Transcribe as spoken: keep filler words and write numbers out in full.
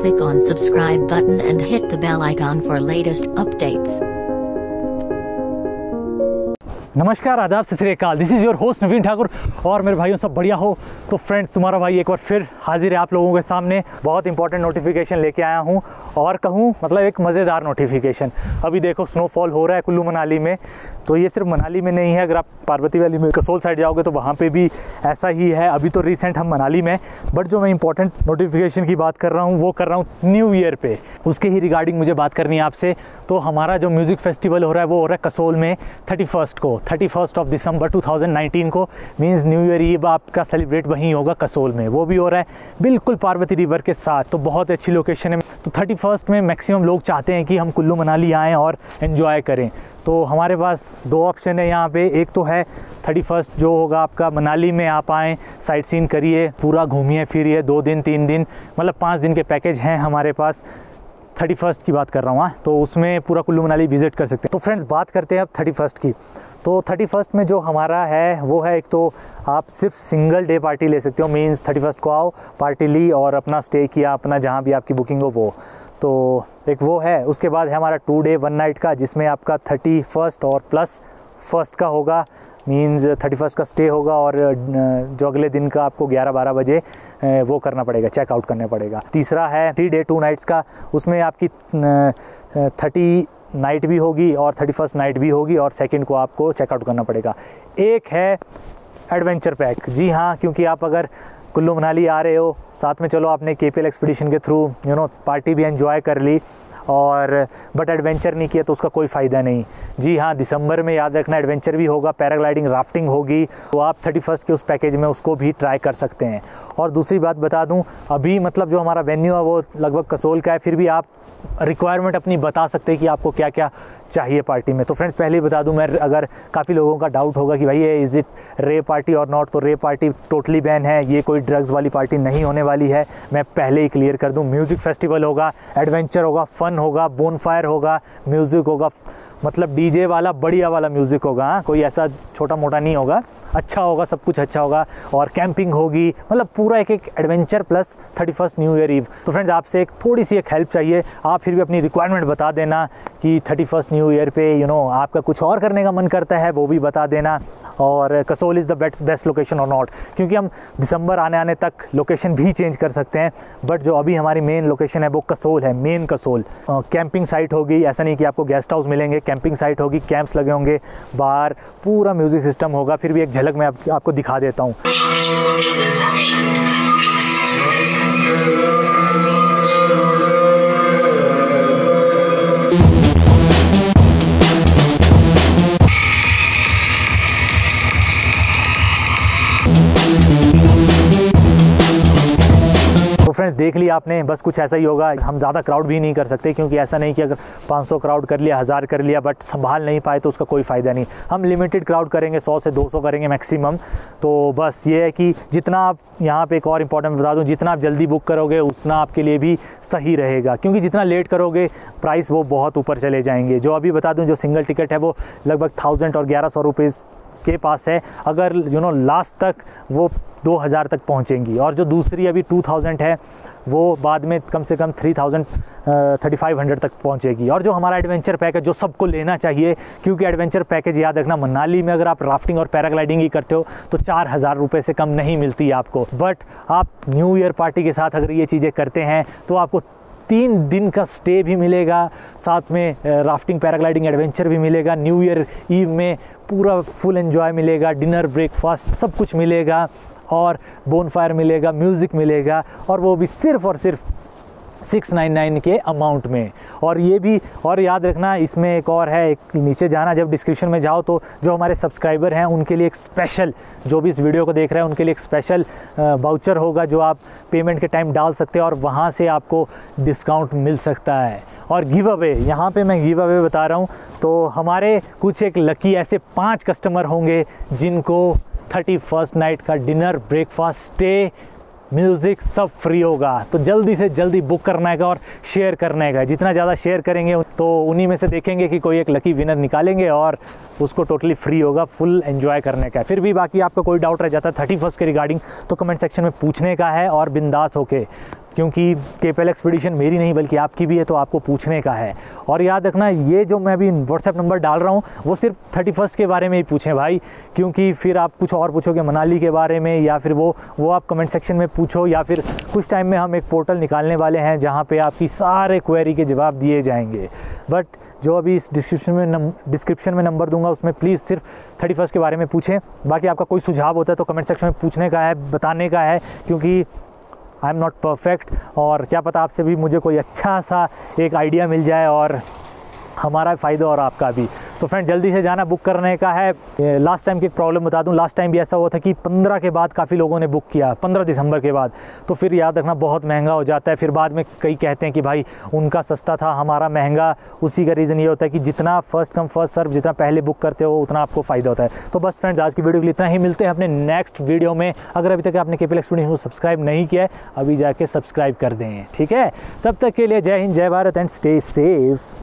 click on subscribe button and hit the bell icon for latest updates. नमस्कार, आदाब, Sat Sri Akal. This is your host Naveen Thakur. और मेरे भाइयों सब बढ़िया हो तो फ्रेंड्स, तुम्हारा भाई एक बार फिर हाजिर है आप लोगों के सामने। बहुत इंपॉर्टेंट नोटिफिकेशन लेके आया हूँ और कहूँ मतलब एक मज़ेदार नोटिफिकेशन। अभी देखो स्नोफॉल हो रहा है कुल्लू मनाली में। तो ये सिर्फ मनाली में नहीं है, अगर आप पार्वती वैली में कसोल साइड जाओगे तो वहाँ पे भी ऐसा ही है। अभी तो रिसेंट हम मनाली में, बट जो मैं इंपॉर्टेंट नोटिफिकेशन की बात कर रहा हूँ वो कर रहा हूँ न्यू ईयर पे। उसके ही रिगार्डिंग मुझे बात करनी है आपसे। तो हमारा जो म्यूज़िक फेस्टिवल हो रहा है वो हो रहा है कसोल में थर्टी फर्स्ट को, thirty first of December two thousand nineteen को। मीन्स न्यू ईयर ईव आपका सेलिब्रेट वहीं होगा कसोल में। वो भी हो रहा है बिल्कुल पार्वती रिवर के साथ। तो बहुत अच्छी लोकेशन है। तो थर्टी फर्स्ट में मैक्सिमम लोग चाहते हैं कि हम कुल्लू मनाली आएँ और एन्जॉय करें। तो हमारे पास दो ऑप्शन है यहाँ पे। एक तो है थर्टी फर्स्ट जो होगा आपका मनाली में, आप आएँ, साइट सीन करिए, पूरा घूमिए फिरिए, दो दिन तीन दिन मतलब पाँच दिन के पैकेज हैं हमारे पास। थर्टी फर्स्ट की बात कर रहा हूँ, हाँ, तो उसमें पूरा कुल्लू मनाली विजिट कर सकते हैं। तो फ्रेंड्स बात करते हैं अब थर्टी फर्स्ट की। तो थर्टी फर्स्ट में जो हमारा है वो है, एक तो आप सिर्फ सिंगल डे पार्टी ले सकते हो। मीन्स थर्टी फर्स्ट को आओ, पार्टी ली और अपना स्टे किया, अपना जहाँ भी आपकी बुकिंग हो वो। तो एक वो है। उसके बाद है हमारा टू डे वन नाइट का, जिसमें आपका थर्टी फर्स्ट और प्लस फर्स्ट का होगा। मीन्स थर्टी फर्स्ट का स्टे होगा और जो अगले दिन का आपको ग्यारह बारह बजे वो करना पड़ेगा, चेकआउट करना पड़ेगा। तीसरा है थ्री डे टू नाइट्स का, उसमें आपकी थर्टी नाइट भी होगी और थर्टी फर्स्ट नाइट भी होगी और सेकंड को आपको चेकआउट करना पड़ेगा। एक है एडवेंचर पैक। जी हाँ, क्योंकि आप अगर कुल्लू मनाली आ रहे हो, साथ में चलो आपने के पी एल एक्सपीडिशन के थ्रू यू नो पार्टी भी एंजॉय कर ली और बट एडवेंचर नहीं किया तो उसका कोई फ़ायदा नहीं। जी हाँ, दिसंबर में याद रखना एडवेंचर भी होगा, पैराग्लाइडिंग, राफ्टिंग होगी। तो आप थर्टी फर्स्ट के उस पैकेज में उसको भी ट्राई कर सकते हैं। और दूसरी बात बता दूं, अभी मतलब जो हमारा वेन्यू है वो लगभग कसोल का है, फिर भी आप रिक्वायरमेंट अपनी बता सकते हैं कि आपको क्या क्या चाहिए पार्टी में। तो फ्रेंड्स पहले ही बता दूं मैं, अगर काफ़ी लोगों का डाउट होगा कि भाई ये इज़ इट रे पार्टी और नॉट, तो रे पार्टी टोटली बैन है। ये कोई ड्रग्स वाली पार्टी नहीं होने वाली है, मैं पहले ही क्लियर कर दूं। म्यूज़िक फेस्टिवल होगा, एडवेंचर होगा, फन होगा, बोनफायर होगा, म्यूज़िक होगा, मतलब डीजे वाला बढ़िया वाला म्यूज़िक होगा। हाँ, कोई ऐसा छोटा मोटा नहीं होगा, अच्छा होगा, सब कुछ अच्छा होगा। और कैंपिंग होगी, मतलब पूरा एक एक adventure plus thirty first new year eve. तो फ्रेंड्स आपसे एक थोड़ी सी एक हेल्प चाहिए। आप फिर भी अपनी रिक्वायरमेंट बता देना कि थर्टी फर्स्ट न्यू ईयर पे यू नो आपका कुछ और करने का मन करता है, वो भी बता देना। और Kasol is the best best location और नॉट, क्योंकि हम दिसंबर आने आने तक लोकेशन भी चेंज कर सकते हैं। बट जो अभी हमारी मेन लोकेशन है वो कसोल है, मेन कसोल। कैंपिंग साइट होगी, ऐसा नहीं कि आपको गेस्ट हाउस मिलेंगे, कैंपिंग साइट होगी, कैंप्स लगे होंगे बाहर, पूरा म्यूज़िक सिस्टम होगा। फिर भी एक झलक मैं आप, आपको दिखा देता हूँ। तो फ्रेंड्स देख लिया आपने, बस कुछ ऐसा ही होगा। हम ज़्यादा क्राउड भी नहीं कर सकते, क्योंकि ऐसा नहीं कि अगर पाँच सौ क्राउड कर लिया, हज़ार कर लिया, बट संभाल नहीं पाए तो उसका कोई फ़ायदा नहीं। हम लिमिटेड क्राउड करेंगे, सौ से दो सौ करेंगे मैक्सिमम। तो बस ये है कि जितना आप यहाँ पे एक और इम्पॉर्टेंट बता दूँ, जितना आप जल्दी बुक करोगे उतना आपके लिए भी सही रहेगा, क्योंकि जितना लेट करोगे प्राइस वो बहुत ऊपर चले जाएंगे। जो अभी बता दूँ, जो सिंगल टिकट है वो लगभग थाउजेंड और ग्यारह सौ रुपीज़ के पास है। अगर यू नो लास्ट तक वो दो हज़ार तक पहुंचेंगी। और जो दूसरी अभी टू थाउजेंड है वो बाद में कम से कम three thousand thirty five hundred तक पहुंचेगी। और जो हमारा एडवेंचर पैकेज जो सबको लेना चाहिए, क्योंकि एडवेंचर पैकेज याद रखना, मनाली में अगर आप राफ्टिंग और पैराग्लाइडिंग ही करते हो तो चार हज़ार रुपये से कम नहीं मिलती है आपको। बट आप न्यू ईयर पार्टी के साथ अगर ये चीज़ें करते हैं तो आपको तीन दिन का स्टे भी मिलेगा, साथ में राफ्टिंग, पैराग्लाइडिंग, एडवेंचर भी मिलेगा। न्यू ईयर ईव में पूरा फुल एंजॉय मिलेगा, डिनर, ब्रेकफास्ट सब कुछ मिलेगा और बोनफायर मिलेगा, म्यूज़िक मिलेगा, और वो भी सिर्फ़ और सिर्फ सिक्स नाइन नाइन के अमाउंट में। और ये भी और याद रखना, इसमें एक और है, एक नीचे जाना, जब डिस्क्रिप्शन में जाओ तो जो हमारे सब्सक्राइबर हैं उनके लिए एक स्पेशल, जो भी इस वीडियो को देख रहे हैं उनके लिए एक स्पेशल वाउचर होगा जो आप पेमेंट के टाइम डाल सकते हैं और वहाँ से आपको डिस्काउंट मिल सकता है। और गिव अवे, यहाँ पे मैं गिव अवे बता रहा हूँ। तो हमारे कुछ एक लकी ऐसे पाँच कस्टमर होंगे जिनको थर्टी फर्स्ट नाइट का डिनर, ब्रेकफास्ट, स्टे, म्यूज़िक सब फ्री होगा। तो जल्दी से जल्दी बुक करना है और शेयर करने का। जितना ज़्यादा शेयर करेंगे तो उन्हीं में से देखेंगे कि कोई एक लकी विनर निकालेंगे और उसको टोटली फ्री होगा, फुल एंजॉय करने का। फिर भी बाकी आपका कोई डाउट रह जाता है थर्टी फर्स्ट के रिगार्डिंग तो कमेंट सेक्शन में पूछने का है और बिंदास होके क्योंकि केपीएल एक्सपीडिशन मेरी नहीं बल्कि आपकी भी है, तो आपको पूछने का है। और याद रखना, ये जो मैं अभी व्हाट्सएप नंबर डाल रहा हूँ वो सिर्फ थर्टी फर्स्ट के बारे में ही पूछें भाई, क्योंकि फिर आप कुछ और पूछोगे मनाली के बारे में, या फिर वो वो आप कमेंट सेक्शन में पूछो, या फिर कुछ टाइम में हम एक पोर्टल निकालने वाले हैं जहाँ पे आपकी सारे क्वेरी के जवाब दिए जाएंगे। बट जो अभी इस डिस्क्रिप्शन में डिस्क्रिप्शन में नंबर दूंगा उसमें प्लीज़ सिर्फ थर्टी फर्स्ट के बारे में पूछें। बाकी आपका कोई सुझाव होता है तो कमेंट सेक्शन में पूछने का है, बताने का है, क्योंकि आई एम नॉट परफेक्ट, और क्या पता आपसे भी मुझे कोई अच्छा सा एक आइडिया मिल जाए और हमारा फ़ायदा और आपका भी। तो फ्रेंड जल्दी से जाना, बुक करने का है। लास्ट टाइम की प्रॉब्लम बता दूं, लास्ट टाइम भी ऐसा हुआ था कि पंद्रह के बाद काफ़ी लोगों ने बुक किया, पंद्रह दिसंबर के बाद, तो फिर याद रखना बहुत महंगा हो जाता है। फिर बाद में कई कहते हैं कि भाई उनका सस्ता था हमारा महंगा। उसी का रीज़न ये होता है कि जितना फर्स्ट कम फर्स्ट सर्व, जितना पहले बुक करते हो उतना आपको फ़ायदा होता है। तो बस फ्रेंड्स आज की वीडियो के लिए इतना ही, मिलते हैं अपने नेक्स्ट वीडियो में। अगर अभी तक आपने केपीएल एक्सपीडिशन को सब्सक्राइब नहीं किया है, अभी जाके सब्सक्राइब कर दें, ठीक है। तब तक के लिए जय हिंद, जय भारत एंड स्टे सेफ।